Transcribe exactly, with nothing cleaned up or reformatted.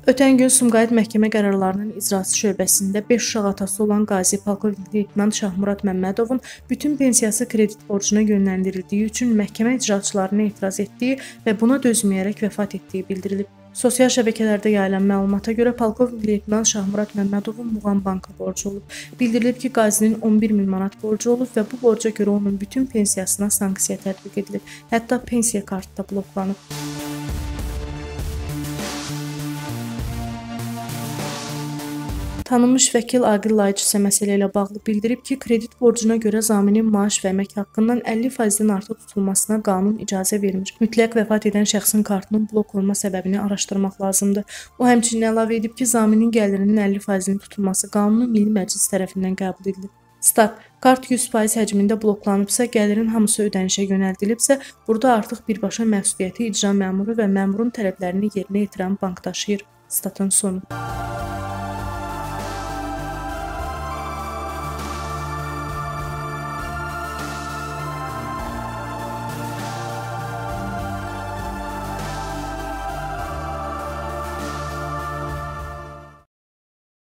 Ötən gün Sumqayıt Məhkəmə qərarlarının icrası şöbəsində beş uşaq atası olan qazi polkovnik leytenant Şahmurad Məmmədovun bütün pensiyası kredit borcuna yönləndirildiyi üçün məhkəmə icraçılarına etiraz etdiyi və buna dözməyərək vəfat etdiyi bildirilib. Sosial şəbəkələrdə yayılan məlumata görə polkovnik leytenant Şahmurad Məmmədovun Muğam banka borcu olub. Bildirilib ki, qazinin on bir min manat borcu olub və bu borca görə onun bütün pensiyasına sanksiya tətbiq edilib. Hətta pensiya kartı da bloklanıb. Tanınmış vəkil Aqil Layıcı isə məsələ ilə bağlı bildirib ki, kredit borcuna görə zaminin maaş və əmək haqqından əlli faizdən artıq tutulmasına qanun icazə vermir. Mütləq vəfat edən şəxsin kartının blok olma səbəbini araşdırmaq lazımdır. O həmçinin əlavə edib ki, zaminin gəlirinin əlli faizinin tutulması qanunun Milli Məclis tərəfindən qəbul edilib. Stat: Kart yüz faiz həcmində bloklanıbsa, gəlirin hamısı ödənişə yönəldilibsə, burada artıq birbaşa məsuliyyəti icra məmuru və məmurun tələblərini yerinə yetirən bank daşıyır. Statın sonu.